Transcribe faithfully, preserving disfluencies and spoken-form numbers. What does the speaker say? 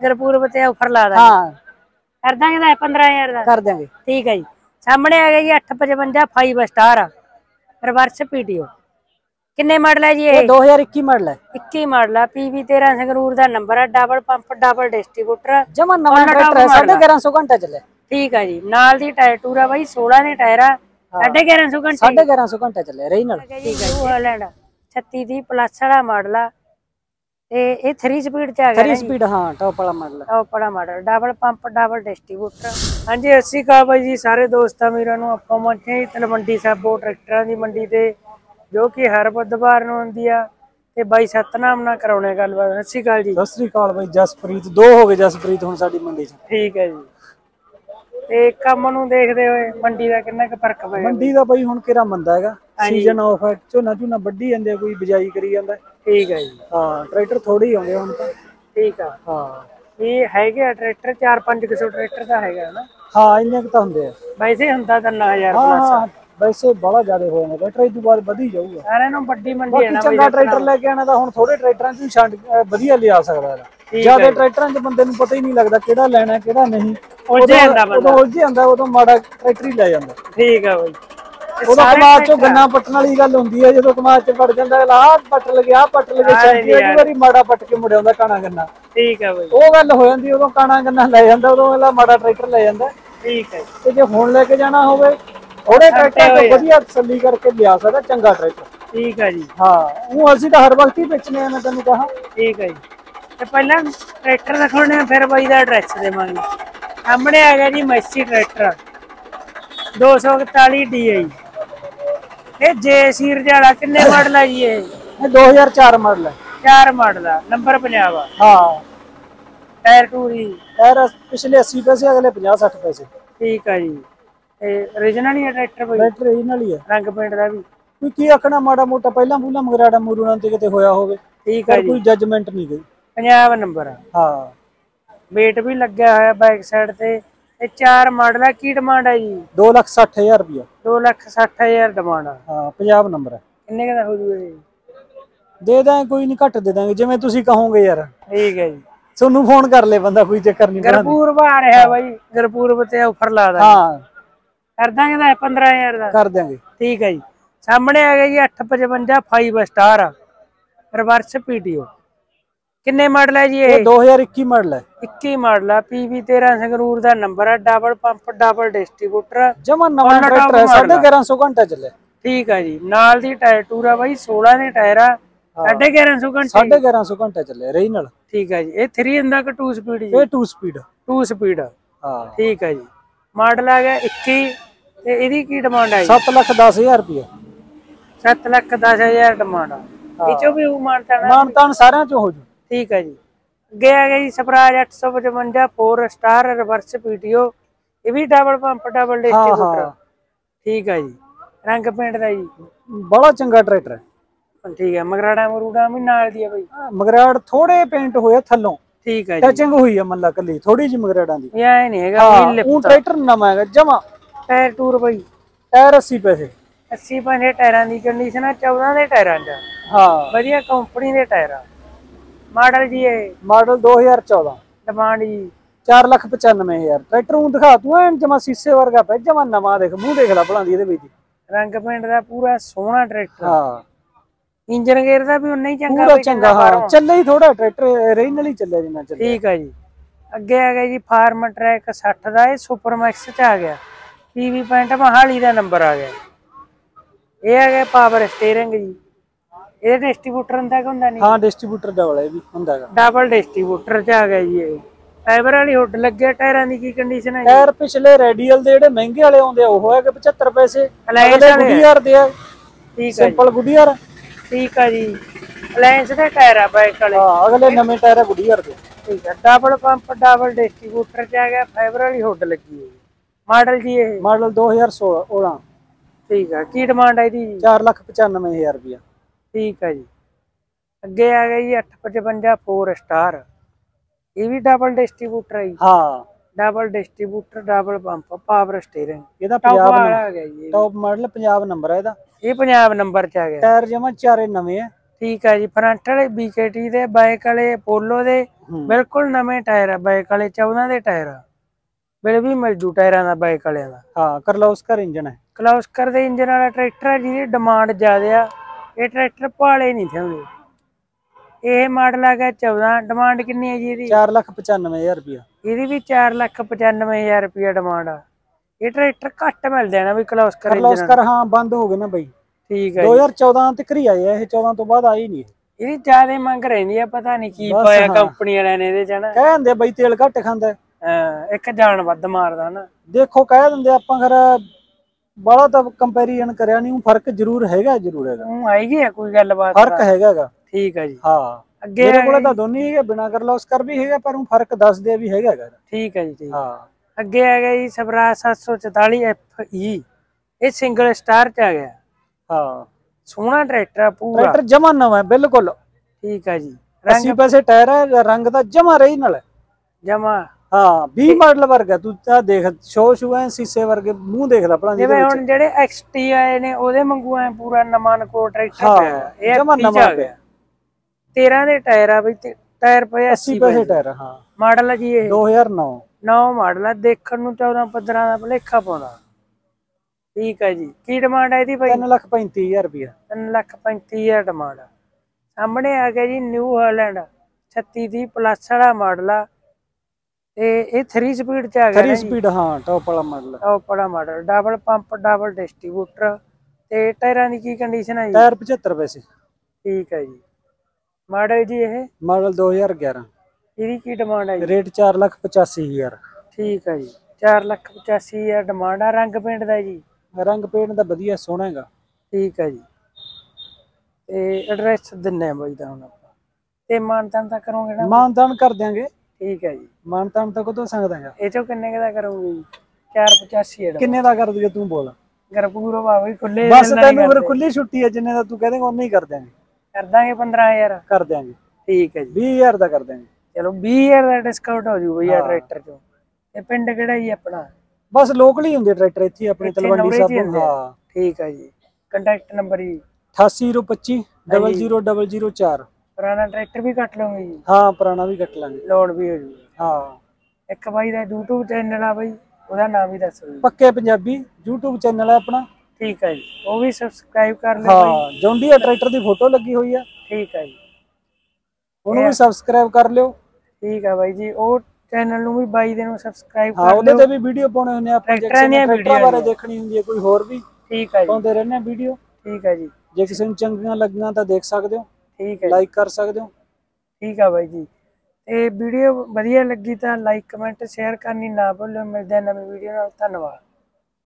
ਗੁਰਪੁਰਬ ਤੇ ਆਫਰ ਲਾ ਦਾਂਗੇ। ਹਾਂ ਕਰ ਦਾਂਗੇ ਤਾਂ पंद्रह हज़ार ਦਾ ਕਰ ਦਾਂਗੇ। ठीक है जी। सामने आ गई अठ पचवंजा फाइव स्टार रिवर्स पीटीओ। किन्ने मॉडल है जी ये? दो हज़ार इक्की मॉडल है। इक्की मॉडल है। पीवी तेरह संगरूर का नंबर है। डबल पंप डबल डिस्ट्रीब्यूटर जमा नवा ट्रैक्टर है। साढ़े ग्यारह सौ घंटा चले। ठीक है जी। नाल दी टायर टूर है भाई सोलह ने टायर है। साढ़े ग्यारह सौ घंटे साढ़े ग्यारह सौ घंटा चले रही नाल। ठीक है हालैंड छत्तीस दी प्लस वाला मॉडल है। ਤੇ ਇਹ थ्री स्पीड ਚ ਆ ਗਿਆ थ्री स्पीड ਹਾਂ ਟੌਪ ਵਾਲਾ ਮਾਡਲ ਟੌਪ ਵਾਲਾ model double pump double distributor. ਹਾਂਜੀ ਸਤਿ ਸ਼੍ਰੀ ਅਕਾਲ ਬਾਈ ਜੀ ਸਾਰੇ ਦੋਸਤਾਂ ਵੀਰਾਂ ਨੂੰ। ਆਪਾਂ ਪਹੁੰਚੇ ਤਲਵੰਡੀ ਸਾਬੋ ਟਰੈਕਟਰਾਂ ਦੀ ਮੰਡੀ ਤੇ ਜੋ ਕਿ ਹਰ ਬੁੱਧਵਾਰ ਨੂੰ ਹੁੰਦੀ ਆ ਤੇ ਬਾਈ ਸਤਨਾਮ ਨਾਲ ਕਰਾਉਣੇ ਗੱਲਬਾਤ। ਸਤਿ ਸ਼੍ਰੀ ਅਕਾਲ ਜੀ। ਸਤਿ ਸ਼੍ਰੀ ਅਕਾਲ ਬਾਈ ਜਸਪ੍ਰੀਤ। ਦੋ ਹੋ ਗਏ ਜਸਪ੍ਰੀਤ ਹੁਣ ਸਾਡੀ ਮੰਡੀ ਚ। ਠੀਕ ਹੈ ਜੀ। ਤੇ ਕੰਮ ਨੂੰ ਦੇਖਦੇ ਹੋਏ ਮੰਡੀ ਦਾ ਕਿੰਨਾ ਕੁ ਫਰਕ ਪਿਆ? ਮੰਡੀ ਦਾ ਬਾਈ ਹੁਣ ਕਿਹੜਾ ਮੰਦਾ ਹੈਗਾ। ਸੀਜ਼ਨ ਆਫ ਹੈ। ਝੋਨਾ ਝੋਨਾ ਵੱਢੀ ਜਾਂਦੇ ਕੋਈ ਬਿਜਾਈ ਕਰੀ ਜਾਂਦਾ। ਠੀਕ ਹੈ ਜੀ। ਹਾਂ ਟਰੈਕਟਰ ਥੋੜੇ ਹੀ ਆਉਂਦੇ ਹੁਣ ਤਾਂ। ਠੀਕ ਆ। ਹਾਂ ਇਹ ਹੈਗੇ ਟਰੈਕਟਰ ਚਾਰ ਪੰਜ ਕਿਸੋ ਟਰੈਕਟਰ ਦਾ ਹੈਗਾ ਨਾ। ਹਾਂ ਇੰਨੇ ਕੁ ਤਾਂ ਹੁੰਦੇ ਆ ਵੈਸੇ ਹੁੰਦਾ ਤਿੰਨ ਹਜ਼ਾਰ ਪਲੱਸ। ਵੈਸੇ ਬੜਾ ਜ਼ਿਆਦਾ ਹੋ ਜਾਂਦਾ ਟਰੈਕਟਰ। ਇਸ ਤੋਂ ਬਾਅਦ ਵਧੀ ਜਾਊਗਾ ਸਾਰਿਆਂ ਨੂੰ ਵੱਡੀ ਮੰਡੀ ਹੈ ਨਾ। ਚੰਗਾ ਟਰੈਕਟਰ ਲੈ ਕੇ ਆਣਾ ਤਾਂ ਹੁਣ ਥੋੜੇ ਟਰੈਕਟਰਾਂ ਚ ਛੱਡ ਵਧੀਆ ਲਿਆ ਸਕਦਾ। ਜਿਆਦਾ ਟਰੈਕਟਰਾਂ ਚ ਬੰਦੇ ਨੂੰ ਪਤਾ ਹੀ ਨਹੀਂ ਲੱਗਦਾ ਕਿਹੜਾ ਲੈਣਾ ਕਿਹੜਾ ਨਹੀਂ। ਉਲਝ ਜਾਂਦਾ ਬੰਦਾ। ਉਦੋਂ ਉਲਝ ਜਾਂਦਾ ਉਦੋਂ ਮਾੜਾ ਟਰੈਕਟਰ ਹੀ ਲੈ ਜਾਂਦਾ। ਠੀਕ ਆ ਬਾਈ। ਉਦੋਂ ਕਮਾਦ ਚੋਂ ਗੰਨਾ ਪੱਟਣ ਵਾਲੀ ਗੱਲ ਹੁੰਦੀ ਹੈ। ਜਦੋਂ ਕਮਾਦ ਚ ਪੜ ਜਾਂਦਾ ਆਹ ਪੱਟ ਲਗੇ ਆਹ ਪੱਟ ਲਗੇ ਕਈ ਵਾਰੀ ਮਾੜਾ ਪੱਟ ਕੇ ਮੁੜ ਆਉਂਦਾ ਕਾਣਾ ਗੰਨਾ। ਠੀਕ ਆ ਬਾਈ। ਉਹ ਗੱਲ ਹੋ ਜਾਂਦੀ ਉਦੋਂ ਕਾਣਾ ਗੰਨਾ ਲੈ ਜਾਂਦਾ ਉਦੋਂ ਅਗਲਾ ਮਾੜਾ ਟਰੈਕਟਰ ਲੈ ਜਾਂਦਾ। ਠੀਕ ਹੈ। ਤੇ ਜੇ ਹੁਣ ਲੈ ਕੇ ਜਾਣਾ ਹੋਵੇ ਥੋੜੇ ਟਰੈਕਟਰ ਤੋਂ ਵਧੀਆ ਤਸੱਲੀ ਕਰਕੇ ਲਿਆ ਸਕਦਾ ਚੰਗਾ ਟਰੈਕਟਰ। ਠੀਕ ਹੈ ਜੀ। ਹਾਂ ਉਹ ਅਸੀਂ ਤਾਂ ਹਰ ਵਕਤ ਹੀ ਵੇਚਨੇ ਆ ਮੈਂ ਤੈਨੂੰ ਕਹਾਂ। ਠੀਕ ਹੈ ਜੀ। ਤੇ ਪਹਿਲਾਂ ਟਰੈਕਟਰ ਦਿਖਾਉਣੇ ਆ ਫਿਰ ਬਾਈ ਦਾ ਐਡਰੈਸ ਦੇਵਾਂਗੇ। ਸਾਹਮਣੇ ਆ ਗਿਆ ਜੀ ਮੈਸੀ ਟਰੈਕਟਰ ਦੋ ਸੌ ਇਕਤਾਲੀ ਡੀ ਆਈ। ਇਹ ਜੇ ਸੀਰ ਵਾਲਾ ਕਿੰਨੇ ਮਾਡਲ ਹੈ ਜੀ? ਇਹ ਦੋ ਹਜ਼ਾਰ ਚਾਰ ਮਾਡਲ ਹੈ। ਚਾਰ ਮਾਡਲ ਆ। ਨੰਬਰ ਪੰਜਾਬ ਆ। ਹਾਂ ਟਾਇਰ ਟੂਰੀ ਟਾਇਰ ਪਿਛਲੇ अस्सी ਪੈਸੇ ਅਗਲੇ ਪੰਜਾਹ ਸੱਠ ਪੈਸੇ। ਠੀਕ ਆ ਜੀ। ਤੇ ਓਰੀਜਨਲ ਹੀ ਹੈ ਟਰੈਕਟਰ ਬਾਈ? ਟਰੈਕਟਰ ਓਰੀਜਨਲ ਹੀ ਹੈ। ਰੰਗ ਪੇਂਟ ਦਾ ਵੀ ਕੋਈ ਕੀ ਆਖਣਾ ਮਾੜਾ ਮੋਟਾ ਪਹਿਲਾਂ ਪੂਲਾ ਮਗਰਾੜਾ ਮੂਰੂਣਾ ਤੇ ਕਿਤੇ ਹੋਇਆ ਹੋਵੇ। ਠੀਕ ਹੈ ਜੀ। ਕੋਈ ਜੱਜਮੈਂਟ ਨਹੀਂ ਗਈ। ਪੰਜਾਬ ਨੰਬਰ ਆ। ਹਾਂ ਵੇਟ ਵੀ ਲੱਗਿਆ ਹੋਇਆ ਬੈਕ ਸਾਈਡ ਤੇ। ਇਹ ਚਾਰ ਮਾਡਲ ਹੈ। ਕੀ ਡਿਮਾਂਡ ਹੈ ਜੀ? ਦੋ ਲੱਖ ਸੱਠ ਹਜ਼ਾਰ ਰੁਪਇਆ। ਦੋ ਲੱਖ ਸੱਠ ਹਜ਼ਾਰ ਡਿਮਾਂਡ ਆ। ਹਾਂ ਪੰਜਾਬ ਨੰਬਰ ਹੈ। ਕਿੰਨੇ ਦਾ ਹੋ ਜੂਗਾ ਜੀ? ਦੇ ਦਾਂਗੇ ਕੋਈ ਨਹੀਂ ਘੱਟ ਦੇ ਦਾਂਗੇ ਜਿਵੇਂ ਤੁਸੀਂ ਕਹੋਗੇ ਯਾਰ। ਠੀਕ ਹੈ ਜੀ। ਤੁਹਾਨੂੰ ਫੋਨ ਕਰ ਲੈ ਬੰਦਾ ਕੋਈ ਚੱਕਰ ਨਹੀਂ। ਗੁਰਪੁਰਬ ਆ ਰਿਹਾ ਬਾਈ। ਗੁਰਪੁਰਬ ਤੇ ਆਫਰ ਲਾ ਦਾਂਗੇ। ਹਾਂ ਕਰ ਦਾਂਗੇ ਤਾਂ पंद्रह हज़ार ਦਾ ਕਰ ਦਾਂਗੇ। ਠੀਕ ਹੈ ਜੀ। ਸਾਹਮਣੇ ਆ ਗਿਆ ਜੀ ਅੱਠ ਪਚਵੰਜਾ फाइव स्टार रिवर्स पीटीओ। किन्ने मॉडल है जी? ये दो हज़ार इक्की मॉडल है। इक्की मॉडल है। पीवी तेरह संगरूर का नंबर है। डबल पंप डबल डिस्ट्रीब्यूटर जमा नवा ट्रैक्टर है। साढ़े ग्यारह सौ घंटा चले। ठीक है जी। नाल दी टायर टूर है भाई सोलह ने टायर है। साढ़े ग्यारह सौ घंटे साढ़े ग्यारह सौ घंटा चले रही नाल। ठीक है जी। ये थ्री इंदा का टू स्पीड जी? ये टू स्पीड टू स्पीड। हाँ ठीक है जी। मॉडल आ गया इक्की ते इहदी की डिमांड है? सत्त लख दस हज़ार रुपया। सत्त लख दस हज़ार डिमांड आ। इचो भी मानतान मानतान सारे चो हो जू। ठीक है जी। अगे आ गया जी स्वराज अठ सौ पचवंजा फोर स्टार रिवर्स पीटीओ। ये भी डबल पंप डबल डिस्ट्रीब्यूटर। ठीक है जी। रंग पेंट का जी बड़ा चंगा ट्रैक्टर है। ठीक है। मगराड़ा मरूड़ा भी नाल दी है भाई? मगराड़ थोड़े पेंट होए थल्लों। ठीक है। टचिंग हुई है मतलब कली थोड़ी जी मगराड़ा दी। ये नहीं हैगा वो ट्रैक्टर नवा है जमा। टायर टूर भाई? टायर अस्सी पैसे। अस्सी पैसे टायरां दी कंडीशन है। चौदह के टायरां च। हाँ बढ़िया कंपनी के टायर। मॉडल जी है? मॉडल दो हज़ार चौदह। डिमांड जी चार लख पचानवे हज़ार। ट्रैक्टर हूं दिखा तू एन जमा शीशे वर्गा पे जमा नवा देख मुंह देख ला भलांदी इहदे विच। रंग पेंट दा पूरा सोहना ट्रैक्टर। हाँ इंजन गेयर दा भी उन्ना ही चंगा पूरा चंगा। हाँ चले ही थोड़ा ट्रैक्टर रीजनल ही चले जिन्ना चले। ठीक है जी। अगे आ गया जी फार्म ट्रैक साठ दा। ये सुपर मैक्स च आ गया। पीवी पैंट मोहाली दा नंबर आ गया। ये आ गया पावर स्टीयरिंग जी। ये डिस्ट्रीब्यूटर हुंदा कि हुंदा नहीं? हाँ डिस्ट्रीब्यूटर डबल है भी हुंदा है। डबल डिस्ट्रीब्यूटर च आ गया जी। ये फाइबर वाली हुड लगे। टायरां दी की कंडीशन है? टायर पिछले रेडियल दे जेहड़े महंगे वाले आउंदे ओह है कि पचहत्तर पैसे। अगले गुडियर दे है। ठीक है। Simple Goodyear. ठीक है जी। अलायंस दे टायर है बाइक वाले। हां अगले नवे टायर है गुडियर दे। ठीक है। डबल पंप डबल डिस्ट्रीब्यूटर च आ गया। फाइबर वाली हुड लगी है। मॉडल जी ये? मॉडल दो हज़ार सोलह। ठीक है। की डिमांड है दी? चार लख पचानवे हज़ार रुपया। ठीक है जी। अगे आ गई अठ पचवंजा फोर स्टार। ये भी डबल डिस्ट्रीब्यूटर है? हाँ double distributor double pump power steering. ਇਹਦਾ ਪੰਜਾਬ ਆ ਗਿਆ ਜੀ। ਟੌਪ ਮਾਡਲ ਪੰਜਾਬ ਨੰਬਰ ਹੈ ਇਹਦਾ। ਇਹ ਪੰਜਾਬ ਨੰਬਰ ਚ ਆ ਗਿਆ। ਟਾਇਰ ਜਮਾ ਚਾਰੇ ਨਵੇਂ ਆ। ਠੀਕ ਹੈ ਜੀ। ਫਰੰਟ ਵਾਲੇ ਬੀਕੇਟੀ ਦੇ ਬਾਈਕ ਵਾਲੇ ਪੋਲੋ ਦੇ ਬਿਲਕੁਲ ਨਵੇਂ ਟਾਇਰ ਆ ਬਾਈਕ ਵਾਲੇ ਚੌਦਾਂ ਦੇ ਟਾਇਰ ਆ ਬਿਲ ਵੀ ਮਿਲ ਜੂ ਟਾਇਰਾਂ ਦਾ ਬਾਈਕ ਵਾਲਿਆਂ ਦਾ। ਹਾਂ ਕਰਲੋਸਕਰ ਇੰਜਨ ਹੈ। ਕਰਲੋਸਕਰ ਦੇ ਇੰਜਨ ਵਾਲਾ ਟਰੈਕਟਰ ਆ ਜਿਹਦੀ ਡਿਮਾਂਡ ਜ਼ਿਆਦਾ ਆ। ਇਹ ਟਰੈਕਟਰ ਭਾਲੇ ਨਹੀਂ ਥਿਉਂਦੇ। ਇਹ ਮਾਡਲ ਆ ਗਿਆ ਚੌਦਾਂ। ਡਿਮਾਂਡ ਕਿੰਨੀ ਹੈ ਜੀ ਇਹਦੀ? ਚਾਰ ਲੱਖ ਪਚਾਨਵੇਂ ਹਜ਼ਾਰ ਰੁਪਇਆ। ਇਹਦੀ ਵੀ ਚਾਰ ਲੱਖ ਪਚਾਨਵੇਂ ਹਜ਼ਾਰ ਰੁਪਇਆ ਡਿਮਾਂਡ ਆ। ਇਹ ਟਰੈਕਟਰ ਘੱਟ ਮਿਲਦੇ ਨਾ ਵੀ ਕਰਲੋਸਕਰ ਕਰਲੋਸਕਰ ਹਾਂ ਬੰਦ ਹੋ ਗਏ ਨਾ ਬਈ। ਠੀਕ ਹੈ ਦੋ ਹਜ਼ਾਰ ਚੌਦਾਂ ਤੱਕ ਹੀ ਆਏ ਆ ਇਹ, ਚੌਦਾਂ ਤੋਂ ਬਾਅਦ ਆਈ ਨਹੀਂ। ਇਹਦੀ ਜ਼ਿਆਦਾ ਮੰਗ ਰਹਿੰਦੀ ਆ ਪਤਾ ਨਹੀਂ ਕੀ ਪਾਇਆ ਕੰਪਨੀ ਵਾਲਿਆਂ ਨੇ ਇਹਦੇ ਚ ਨਾ। ਕਹਿ ਦਿੰਦੇ ਬਈ ਤੇਲ ਘੱਟ ਖਾਂਦਾ। ਹਾਂ ਇੱਕ ਜਾਨ ਵੱਧ ਮਾਰਦਾ ਨਾ। ਦੇਖੋ ਕਹਿ ਦਿੰਦੇ ਆਪਾਂ ਫਿਰ ਬੜਾ ਤਾਂ ਕੰਪੈਰੀਜ਼ਨ ਕਰਿਆ ਨਹੀਂ। ਫਰਕ ਜ਼ਰੂਰ ਹੈਗਾ ਜ਼ਰੂਰ ਹੈਗਾ। ਉਹ ਆਏਗੀ ਆ ਕੋਈ ਗੱਲਬਾਤ ਫਰਕ ਹੈਗਾ ਗਾ। ਠੀਕ ਹੈ ਜੀ। ਹਾਂ ਅੱਗੇ ਮੇਰੇ ਕੋਲ ਤਾਂ ਦੋਨੇ ਹੀ ਬਿਨਾ ਕਰਲੋਸਕਰ ਵੀ ਹੈਗਾ ਪਰ ਉਹ ਫਰਕ ਦੱਸਦੇ ਵੀ ਹੈਗਾ ਗਾ। ਠੀਕ ਹੈ ਜੀ ਠੀਕ। ਹਾਂ ਅੱਗੇ ਆ ਗਿਆ ਜੀ ਸਵਰਾਜ ਸੱਤ ਸੌ ਚੁਤਾਲੀ ਐਫ ਈ। ਇਹ ਸਿੰਗਲ ਸਟਾਰ ਚ ਆ ਗਿਆ। ਹਾਂ ਸੋਹਣਾ ਟਰੈਕਟਰ ਆ ਪੂਰਾ। ਟਰੈਕਟਰ ਜਮਾ ਨਵਾਂ ਬਿਲਕੁਲ। ਠੀਕ ਹੈ ਜੀ। ਅੱਸੀ ਪੈਸੇ ਟਾਇਰ ਹੈ। ਰੰਗ ਦਾ ਜਮਾ ਰਹੀ ਨਾਲ ਜਮਾ। ਹਾਂ ਵੀਹ ਮਾਡਲ ਵਰਗਾ। ਤੂੰ ਤਾਂ ਦੇਖ ਸ਼ੋ ਸ਼ੂ ਐ ਸ਼ੀਸ਼ੇ ਵਰਗੇ ਮੂੰਹ ਦੇਖ ਲੈ ਭਲਾ। ਜਿਵੇਂ ਹੁਣ ਜਿਹੜੇ ਐਕਸਟੀ ਆਏ ਨੇ ਉਹਦੇ ਵਾਂਗੂ ਐ ਪੂਰਾ ਨਵਾਂ ਨਕੋ ਟਰੈਕਟਰ ਪਿਆ। ਇਹ ਜਮਾ ਨਵਾਂ ਪਿਆ। ਤੇਰਾਂ ਦੇ ਟਾਇਰ ਆ ਬਈ। ਟਾਇਰ ਪਏ ਅੱਸੀ ਪੈਸੇ ਟਾਇਰ। ਹਾਂ ਮਾਡਲ ਆ ਜੀ ਇਹ ਦੋ ਹਜ਼ਾਰ ਨੌ। ਨੌ ਮਾਡਲ ਆ। ਦੇਖਣ ਨੂੰ ਚੌਦਾਂ ਪੰਦਰਾਂ ਦਾ ਭੁਲੇਖਾ ਪਾਉਂਦਾ। ਠੀਕ ਹੈ ਜੀ। ਕੀ ਡਿਮਾਂਡ ਹੈ ਇਹਦੀ ਬਾਈ? ਤਿੰਨ ਲੱਖ ਪੈਂਤੀ ਹਜ਼ਾਰ ਰੁਪਇਆ। ਤਿੰਨ ਲੱਖ ਪੈਂਤੀ ਹਜ਼ਾਰ ਡਿਮਾਂਡ ਆ। ਸਾਹਮਣੇ ਆ ਗਿਆ ਜੀ ਨਿਊ ਹਾਲੈਂਡ ਛੱਤੀ ਦੀ ਪਲੱਸ ਵਾਲਾ ਮਾਡਲ ਆ। ਤੇ ਇਹ ਥਰੀ ਸਪੀਡ ਚ ਆ ਗਿਆ। ਥਰੀ ਸਪੀਡ ਹਾਂ ਟੌਪ ਵਾਲਾ ਮਾਡਲ। ਟੌਪ ਵਾਲਾ model double pump double distributor. ਤੇ ਟਾਇਰਾਂ ਦੀ ਕੀ ਕੰਡੀਸ਼ਨ ਹੈ ਜੀ? ਟਾਇਰ ਪਝੱਤਰ ਪੈਸੇ। ਠੀਕ ਹੈ ਜੀ। ਮਾਡਲ ਜੀ ਇਹ ਮਾਡਲ ਦੋ ਹਜ਼ਾਰ ਗਿਆਰਾਂ। ਇਹਦੀ ਕੀ ਡਿਮਾਂਡ ਹੈ ਜੀ? ਰੇਟ ਚਾਰ ਲੱਖ ਪਚਾਸੀ ਹਜ਼ਾਰ। ਠੀਕ ਹੈ ਜੀ। ਚਾਰ ਲੱਖ ਪਚਾਸੀ ਹਜ਼ਾਰ ਡਿਮਾਂਡ ਆ। ਰੰਗ ਪੇਂਟ ਦਾ ਜੀ? ਰੰਗ ਪੇਂਟ ਦਾ ਵਧੀਆ ਸੋਹਣਾ ਹੈਗਾ। ਠੀਕ ਹੈ ਜੀ। ਤੇ ਐਡਰੈਸ ਦਿੰਨੇ ਆ ਬਾਈ ਦਾ ਹੁਣ ਆਪਾਂ। ਤੇ ਮਾਨਤਾਨ ਤਾਂ ਕਰੋਗੇ ਨਾ? ਮਾਨਤਾਨ ਕਰ ਦਿਆਂਗੇ। ਠੀਕ ਹੈ ਜੀ। ਮਾਨਤਾਨ ਤਾਂ ਕਦੋਂ ਸਕਦਾ ਹੈਗਾ। ਇਹ ਚੋਂ ਕਿੰਨੇ ਦਾ ਕਰੋਗੇ ਜੀ? ਚਾਰ ਪਚਾਸੀ ਕਿੰਨੇ ਦਾ ਕਰ ਦਈਏ ਤੂੰ ਬੋਲ। ਗਰਪੂਰ ਬਾਬਾ ਖੁੱਲੇ ਬਸ ਤੈਨੂੰ ਫਿਰ ਖੁੱਲੀ ਛੁੱਟੀ ਹੈ। ਜਿੰਨੇ ਦਾ ਤੂੰ ਕਹਿ ਦੇਗਾ ਉਹਨੇ ਹੀ ਕਰ ਦਿਆਂਗੇ। ਕਰ ਦਾਂਗੇ ਪੰਦਰਾਂ ਹਜ਼ਾਰ ਕਰ ਦਿਆਂਗੇ। ਠੀਕ ਹੈ ਜੀ। ਵੀਹ ਹਜ਼ਾਰ ਦਾ ਕਰ ਦਿਆਂਗੇ। ਚਲੋ ਵੀਹ ਹਜ਼ਾਰ ਦਾ ਡਿਸਕਾਊਂਟ ਹੋ ਜੂ ਬਈ ਟਰੈਕਟਰ ਚੋਂ। ਤੇ ਪਿੰਡ ਕਿਹੜਾ ਜੀ ਆਪਣਾ? ਬਸ ਲੋਕਲ ਹੀ ਹੁੰਦੇ ਟਰੈਕਟਰ ਇੱਥੇ ਆਪਣੇ ਤਲਵੰਡੀ ਸਾਹਿਬ। ਹਾਂ ਠੀਕ ਹੈ ਜੀ। ਕੰਟੈਕਟ ਨੰਬਰ ਜੀ ਅਠਾਸੀ ਜ਼ੀਰੋ ਪੱਚੀ ਡਬਲ ਜ਼ੀਰੋ ਡਬਲ ਜ਼ੀਰੋ ਚਾਰ। ਪੁਰਾਣਾ ਟਰੈਕਟਰ ਵੀ ਕੱਟ ਲਓਗੇ ਜੀ? ਹਾਂ ਪੁਰਾਣਾ ਵੀ ਕੱਟ ਲਾਂਗੇ। ਲੋਨ ਵੀ ਹੋ ਜੂ। ਹਾਂ ਇੱਕ ਬਾਈ ਦਾ YouTube ਚੈਨਲ ਆ ਬਾਈ ਉਹਦਾ ਨਾਮ ਵੀ ਦੱਸੋ ਜੀ। ਪੱਕੇ ਪੰਜਾਬੀ YouTube ਚੈਨਲ ਹੈ ਆਪਣਾ। ਠੀਕ ਹੈ ਜੀ। ਉਹ ਵੀ ਸਬਸਕ੍ਰਾਈਬ ਕਰ ਲਿਓ। ਹਾਂ ਜੌਂਡੀਆ ਟਰੈਕਟਰ ਦੀ ਫੋਟੋ ਲੱਗੀ ਹੋਈ ਆ। ਠੀਕ ਹੈ ਜੀ। ਉਹਨੂੰ ਵੀ ਸਬਸਕ੍ਰਾਈਬ ਕਰ ਲਿਓ। ਠੀਕ ਹੈ ਬਾਈ ਜੀ। ਉਹ ਚੈਨਲ ਨੂੰ ਵੀ ਬਾਈ ਦੇ ਨੂੰ ਸਬਸਕ੍ਰਾਈਬ ਕਰ ਲਿਓ। ਹਾਂ ਉਹਦੇ ਤੇ ਵੀ ਵੀਡੀਓ ਪਾਉਣੇ ਹੁੰਦੇ ਆ ਆਪਾਂ। ਟਰੈਕਟਰਾਂ ਬਾਰੇ ਦੇਖਣੀ ਹੁੰਦੀ ਹੈ ਕੋਈ ਹੋਰ ਵੀ। ਠੀਕ ਹੈ ਜੀ। ਪਾਉਂਦੇ ਰਹਿੰਦੇ ਆ ਵੀਡੀਓ। ਠੀਕ ਹੈ ਜੀ। ਜੇ ਕਿਸੇ ਨੂੰ ਚੰਗੀਆਂ ਲੱਗੀਆਂ ਤਾਂ ਦੇਖ ਸਕਦੇ ਹੋ। ਠੀਕ ਹੈ। ਲਾਈਕ ਕਰ ਸਕਦੇ ਹੋ। ਠੀਕ ਆ ਬਾਈ ਜੀ। ਤੇ ਵੀਡੀਓ ਵਧੀਆ ਲੱਗੀ ਤਾਂ ਲਾਈਕ ਕਮੈਂਟ ਸ਼ੇਅਰ ਕਰਨੀ ਨਾ ਭੁੱਲਿਓ। ਮਿਲਦੇ ਆ ਨਵੀਂ ਵੀਡੀਓ ਨਾਲ। ਧੰਨਵਾਦ।